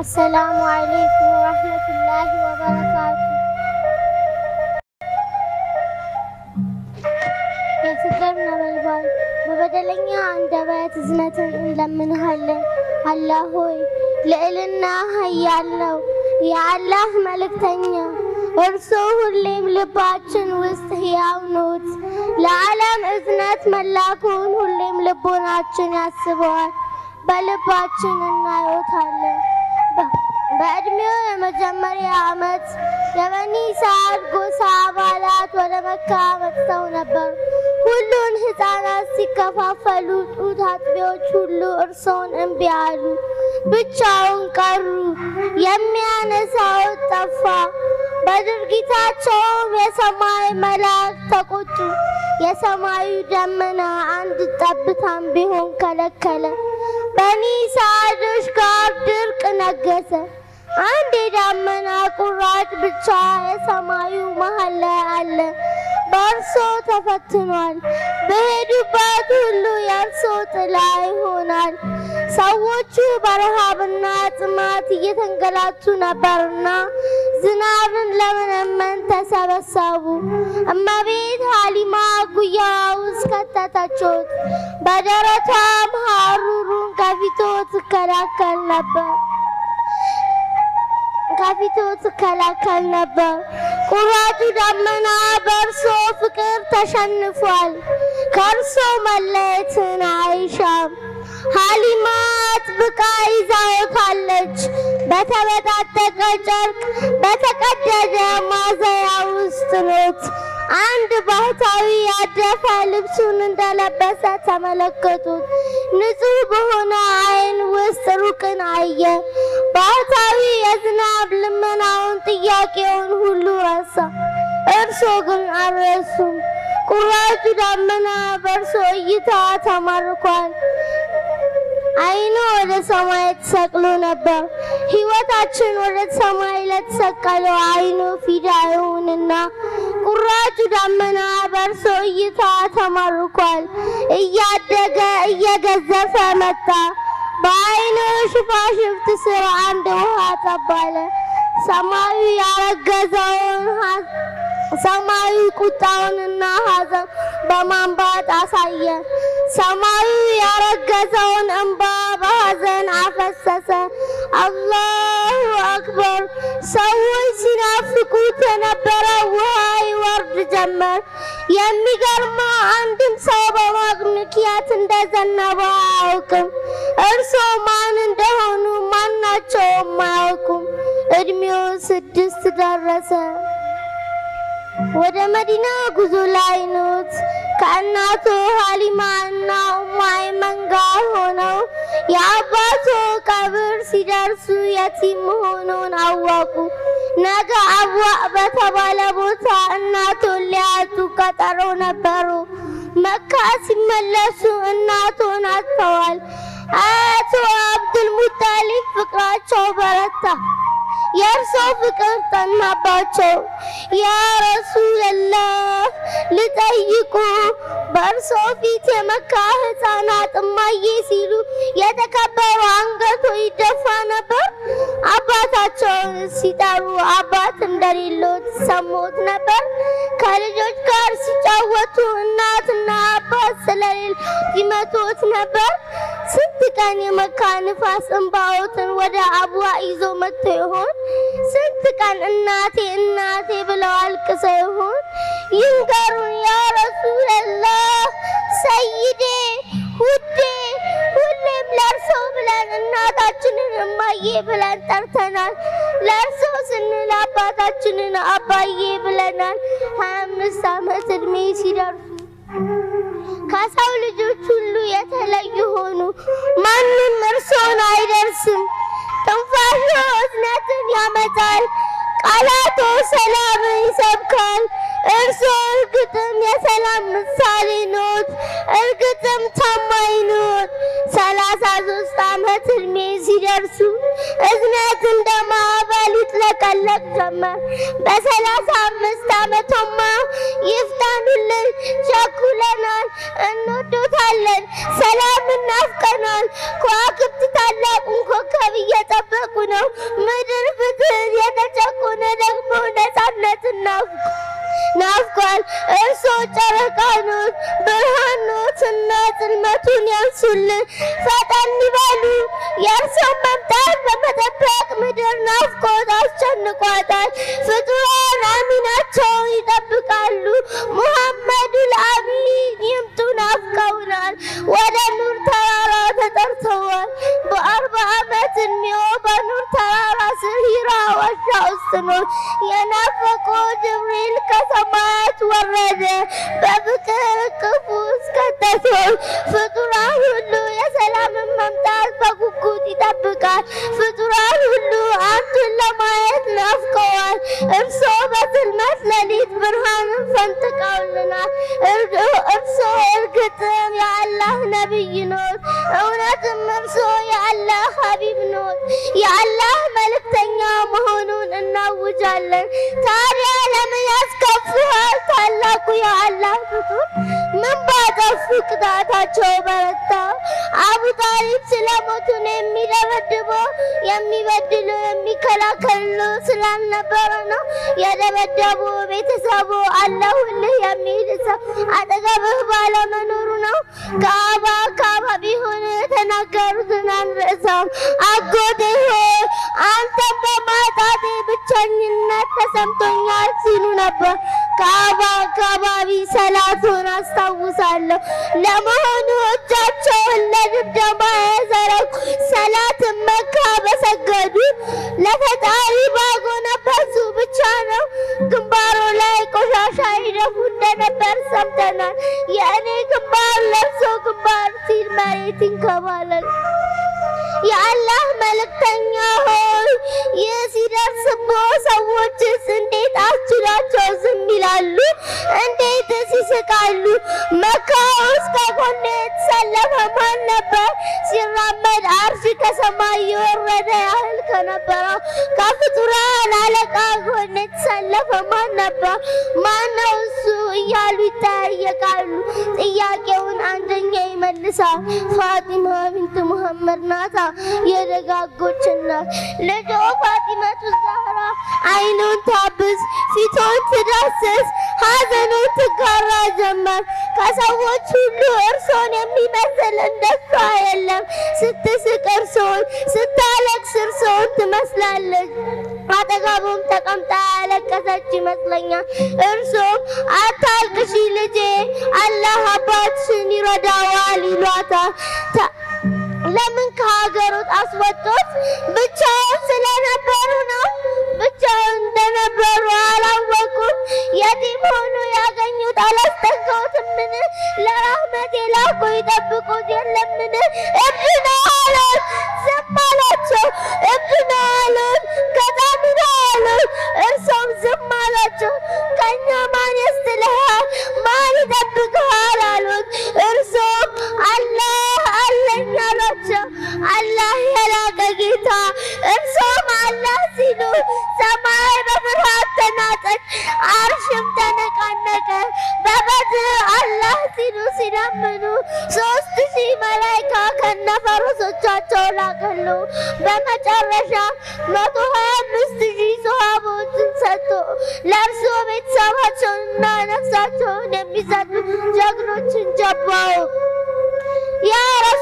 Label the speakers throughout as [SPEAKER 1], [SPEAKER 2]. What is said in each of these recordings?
[SPEAKER 1] السلام عليكم ورحمة الله وبركاته. يا ፍቅር ነበልባል በበደለኛ አንደበት እዝነትን እንለምንሃለን። አላህ ሆይ ልዕልና ኃያል ነው የአላህ መልእክተኛ እርሱ ሁሌም ልባችን ውስጥ ሕያው ኖት። ለዓለም እዝነት መላኩን ሁሌም ልቦናችን ያስበዋል በልባችን እናየዋለን። በእድሜው የመጀመሪያ ዓመት የበኒ ሳዕድ ጎሳ አባላት ወደ መካ መጥተው ነበር። ሁሉን ሕፃናት ሲከፋፈሉ ጡት አጥቢዎች ሁሉ እርሱን እምቢ አሉ፣ ብቻውን ቀሩ። የሚያነሳው ጠፋ። በድርጊታቸውም የሰማይ መላእክት ተቆጡ። የሰማዩ ደመና አንድ ጠብታም ቢሆን ከለከለ። በኒ ሳዕዶች ጋር ድርቅ ነገሰ። አንድ የደመና ቁራጭ ብቻ የሰማዩ መሃል ላይ አለ። በእርሱ ተፈትኗል። በሄዱበት ሁሉ የእርሱ ጥላ ይሆናል። ሰዎቹ በረሃብና ጥማት እየተንገላቱ ነበርና ዝናብን ለመለመን ተሰበሰቡ። እመቤት ሀሊማ ጉያዋ ውስጥ ከተተችው። በደረቷም ሐሩሩን ከፊቱ ትከላከል ነበር። ቁራጩ ደመና በእርሱ ፍቅር ተሸንፏል። ከእርሱ መለየትን አይሻም። ሀሊማ አጥብቃ ይዛውታለች። በተበጣጠቀ ጨርቅ በተቀደደ ማዘያ ውስጥ ኖት። አንድ ባህታዊ ያደፈ ልብሱን እንደለበሰ ተመለከቱት። ንጹህ በሆነ ዓይን ውስጥ ሩቅን አየ። ባህታዊ የዝናብ ልመናውን ጥያቄውን ሁሉ ረሳ። እርሱ ግን አልረሱም። ቁራጩ ደመና በእርሱ እይታ ተማርኳል። ዓይኑ ወደ ሰማይ ተሰቅሎ ነበር። ሕይወታችን ወደ ሰማይ ለተሰቀለው ዓይኑ ፊዳ ይሁንና ቁራጩ ደመና በእርሱ እይታ ተማርኳል። እያደገ እየገዘፈ መጣ። በዓይኑ ሽፋሽፍት ስር አንድ ውሃ ጠባለ። ሰማዩ ያረገዘውን ሰማዩ ቁጣውንና ሐዘን በማንባት አሳየ። ሰማዩ ያረገዘውን እንባ በሐዘን አፈሰሰ። አላሁ አክበር። ሰዎች ሲናፍቁት የነበረ ውሃ ይወርድ ጀመር። የሚገርመው አንድም ሰው በማቅ ምክንያት እንደዘነበ አያውቅም። እርሱ ማን እንደሆኑ ማናቸውም አያውቁም። እድሜው 6 ደረሰ። ወደ መዲና ጉዞ ላይ ኖት። ከእናቱ ሀሊማና ኡሙ አይመን ጋር ሆነው የአባቱ ቀብር ሲደርሱ የቲም መሆኑን አወቁ። ነገ አብዋ በተባለ ቦታ እናቱን ሊያጡ ቀጠሮ ነበሩ። መካ ሲመለሱ እናቱን አጥተዋል። አያቱ አብዱል ሙጠሊብ ፍቅራቸው በረታ። የእርሱ ፍቅር ጠናባቸው። ያ ረሱለላህ ልጠይቁ በእርሱ ፊት የመካ ሕፃናት እማዬ ሲሉ የተከበሩ አንገቱ ይደፋ ነበር። አባታቸውን ሲጠሩ አባት እንደሌለው ሰሞት ነበር። ከልጆች ጋር ሲጫወቱ እናትና አባት ስለሌለው ይመቱት ነበር። ስንት ቀን የመካ ንፋስ እንባዎትን ወደ አብዋ ይዞ መጥቶ ይሆን? ስንት ቀን እናቴ እናቴ ብለው አልቅሰው ይሆን? ይንገሩን ያ ረሱለላህ ሰይዴ ውዴ። ሁሌም ለእርሶ ብለን እናታችንን እማዬ ብለን ጠርተናል። ለእርሶ ስንል አባታችንን አባዬ ብለናል። 25 ዓመት እድሜ ሲደርሱ ከሰው ልጆች ሁሉ የተለዩ ሆኑ። ማንም እርሶን አይደርስም። ትንፋሾ እዝነትን ያመጣል። ቃላቶ ሰላምን ይሰብካል። እርሶ እርግጥም የሰላም ምሳሌ ኖት። እርግጥም ታማኝ ኖት። 33 ዓመት እድሜ ሲደርሱ እዝነት እንደ ማዕበል ይጥለቀለቅ ጀመር። በ35 ዓመቶማ ይፍታኑልን፣ ቸኩለናል፣ እንወዶታለን፣ ሰላም እናፍቀናል። ከዋክብት ታላቁን ኮከብ እየጠበቁ ነው። ነው የናፈቁ ጅብሪል ከሰማያት ወረደ በፍቅር እቅፍ ውስጥ ከተተው ፍጡራን ሁሉ የሰላምን መምጣት በጉጉት ይጠብቃል ፍጡራን ሁሉ አንተን ለማየት ናፍቀዋል እርሶ በጽልመት ሌሊት ብርሃንን ፈንጥቀውልናል እርሶ እርግጥም የአላህ ነብይ ነው እውነትም እርሶ የአላህ ሐቢብ ነው የአላህ መልእክተኛ መሆኑን እናውጃለን ታዲያ ለምን ያስከፍሃል ታላቁ የአላህ ፍጡር ምን ባጠፉ ቅጣታቸው በረታ አቡ ጣሊብ ስለሞቱን የሚደበድበው የሚበድለው የሚከላከለው ስላልነበረ ነው የደበደቡ ቤተሰቡ አለሁልህ የሚል ሰው አጠገብህ ባለመኖሩ ነው ካባ ቢሆን ተናገሩትን አንረሳም አጎቴ ሆይ አንተን በማጣቴ ብቸኝነት ተሰምቶኛል ሲሉ ነበር ካባቢ ሰላቱን አስታውሳለሁ ለመሆኑ እጃቸውን ለድብደባ የዘረጉ ሰላትን መካ በሰገዱ ለፈጣሪ ባጎነበሱ ብቻ ነው ግንባሩ ላይ ቆሻሻ ይደፉ እንደነበር ሰምተናል የእኔ ግንባር ለብሶ ግንባር ሲል መሬት ይንከባለል የአላህ መልእክተኛ ሆይ ሲደርስቦ ሰዎችስ እንዴት አስችሏቸው ዝም ይላሉ እንዴት ሲስቃሉ መካ ውስጥ ከጎኔ የተሰለፈ ማን ነበር ሲራመድ አርሽ ከሰማይ የወረደ ያህል ከነበረው ከፍጡራን አለቃ ጎኔ የተሰለፈ ማን ነበር ማነው እሱ እያሉ ይጠያየቃሉ ጥያቄውን አንደኛ ይመልሳል ፋጢማ ቢንት ሙሐመድ ናታ የደጋጎች እናት ልጇ ፋጢማቱ ዛህራ አይኑን ታብስ ፊቱን ትዳስስ ሐዘኑን ትጋራ ጀመር ከሰዎች ሁሉ እርሶን የሚመስል እንደሷ የለም ስትስቅ እርሶን ስታለቅስ እርሶን ትመስላለች አጠገቡም ተቀምጣ ያለቀሰች ይመስለኛል እርሶም አታልቅሺ ልጄ አላህ አባትሽን ይረዳዋል ይሏታል ለምን ከሀገሩ አስወጡት ብቻውን ስለነበሩ ነው ብቻውን እንደነበሩ አላወቁም የቲም ሆኖ ያገኙት አላስጠጋውትምን ለራህመት የላኩ ይጠብቁት የለምን እብድ ነው አሉት ዝም አላቸው እብድ ነው አሉት ገጣሚ ነው አሉት እርሶም ዝም አላቸው ከእኛ ማን ያስትልሃል ማን ይጠብቅሃል አሉት እርሶም አላህ አለኝ አሏቸው አላህ የላቀ ጌታ እርሶም አላህ ሲሉ ሰማይ በፍርሃት ተናጠች አርሽም ተነቃነቀ በበድር አላህ ሲሉ ሲለምኑ 3000 መላእክት ከነፈረሶቻቸው ላከሉ በመጨረሻ 125,000 ሰሃቦችን ሰጡ ለእርሱ ቤተሰባቸውንና ነፍሳቸውን የሚሰጡ ጀግኖችን ጀባው ያ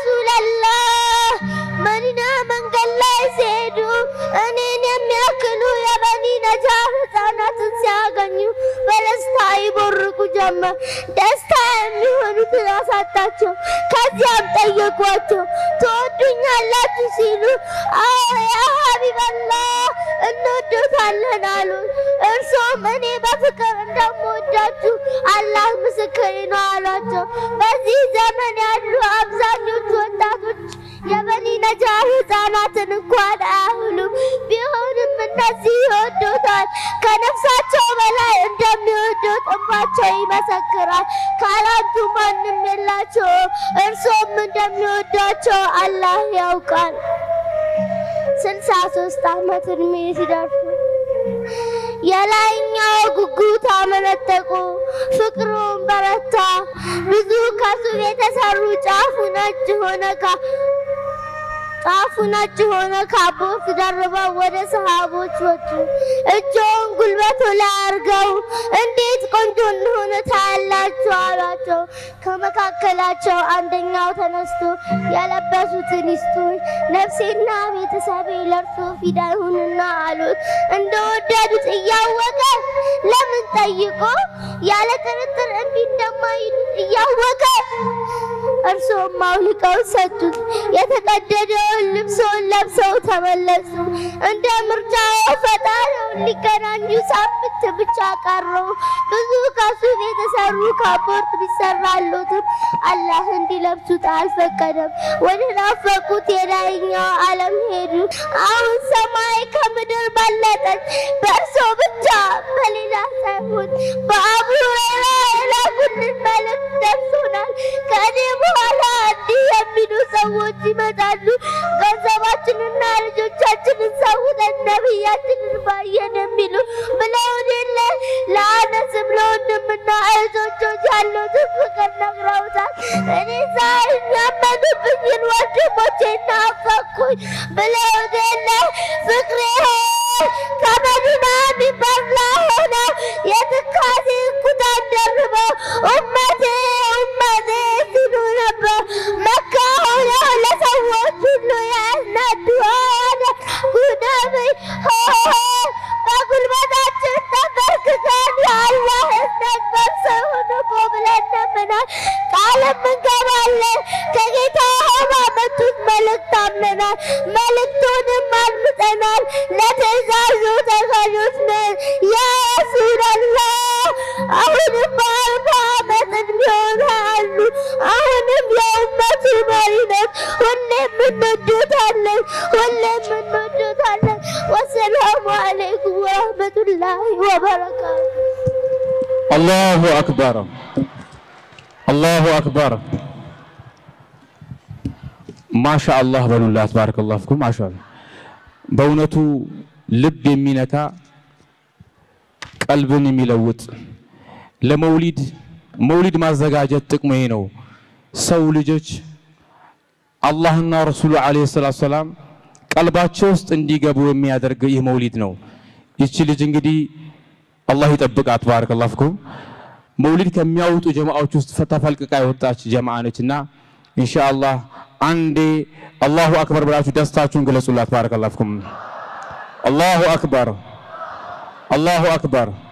[SPEAKER 1] ረሱላህ መዲና መንገድ ላይ ሲሄዱ እኔን የሚያክሉ የበኒ ነጃር ህፃናትን ሲያገኙ በደስታ ይቦርቁ ጀመር ደስታ የሚሆኑት አሳጣቸው ከዚያም ጠየቋቸው ትወዱኛላችሁ ሲሉ ያ ሀቢበላህ እንወዶታለን አሉ እርሶም እኔ በፍቅር እንደምወዳችሁ አላህ ምስክሬ ነው አሏቸው በዚህ ዘመን ያሉ አብዛኞቹ ወጣቶች የበኒ ነጃር ህፃናትን እንኳን አያህሉም ቢሆንም እነዚህ ይወዱታል ከነፍሳቸው በላይ እንደሚወዱት እንባቸው ይመሰክራል ካላንቱ ማንም የላቸው እርሶም እንደሚወዷቸው አላህ ያውቃል 63 ዓመት እድሜ ሲደርሱ የላይኛው ጉጉት አመነጠቁ ፍቅሩን በረታ ብዙ ከሱብ የተሰሩ ጫፉ ነጭ ሆነ ካቦት ደርበው ወደ ሰሃቦች ወጡ እጆን ጉልበቱ ላይ አርገው እንዴት ቆንጆ እንደሆነ ታያላችሁ አሏቸው ከመካከላቸው አንደኛው ተነስቶ የለበሱትን ይስጡኝ ነፍሴና ቤተሰቤ ለርሶ ፊዳ ይሁንና አሉት እንደወደዱት እያወቀ ለምን ጠይቆ ያለ ጥርጥር እንዴ እንደማይሉት እያወቀ እርሱም አውልቀው ሰጡት። የተቀደደውን ልብሱን ለብሰው ተመለሱ። እንደ ምርጫው ፈጣሪውን ሊገናኙ ሳምንት ብቻ ቀረው። ብዙ ከሱፍ የተሰሩ ካፖርት ቢሰራሉትም አላህ እንዲለብሱት አልፈቀደም። ወደ ናፈቁት የላይኛው ዓለም ሄዱ። አሁን ሰማይ ከምድር በለጠች በእርሱ ብቻ በሌላ ሳይሆን በአቡ ሁረይራ የላኩልን መልእክት ደርሶናል። ከኔ በኋላ እንዲህ የሚሉ ሰዎች ይመጣሉ። ገንዘባችንና ልጆቻችንን ሰውተን ነብያችንን ባየን የሚሉ ብለውን የለ ለአነስም ለወንድምና እህቶች ያሉትን ፍቅር ነግረውታል። እኔ ዛሬ ያመኑብኝን ወንድሞቼን ናፈቅኩኝ ብለውን የለ ፍቅሬ ከመዲና ሚንበር ላይ ሆነው የትካዜ ኩታን ደርበው ኡመቴ ሲሉ ነበር። መካ ሆነው ለሰዎች ሁሉ ያስናዱዋል። ጉነብይ በጉልበታችን ተንበርክከን የአላህን ነበር ሰውን ብለን ለምናል። ቃልም እንገባለን ከጌታ ባመጡት መልእክት አምነናል። መልእክቱንም አድምጠናል። ለትእዛዙ ተገዦች ነን። ያ ረሱላላህ አሁንም በ40 ዓመት እንዲሆን አሉ። አሁንም የኡመቱ መሪ ነን። ሁሌም እንወዶታለን። ወሰላሙ አለይኩም ወረህመቱላሂ ወበረካቱ።
[SPEAKER 2] አላሁ አክበር አላሁ አክበር። ማሻአላህ በሉላት። ባረከላሁ ፊኩም። ማሻአላህ በእውነቱ ልብ የሚነካ ቀልብን የሚለውጥ ለመውሊድ ማዘጋጀት ጥቅሙ ይሄ ነው። ሰው ልጆች አላህና ረሱሉ አለይሂ ሰላቱ ሰላም ቀልባቸው ውስጥ እንዲገቡ የሚያደርግ ይህ መውሊድ ነው። ይቺ ልጅ እንግዲህ አላህ ይጠብቃት። ባረከላሁ ፊኩም። መውሊድ ከሚያወጡ ጀማዓዎች ውስጥ ተፈልቅቃ የወጣች ጀማዓ ነችና ኢንሻአላህ አንዴ አላሁ አክበር ብላችሁ ደስታችሁን ግለጹላት። ባረከላሁ ፊኩም። አላሁ አክበር አላሁ አክበር።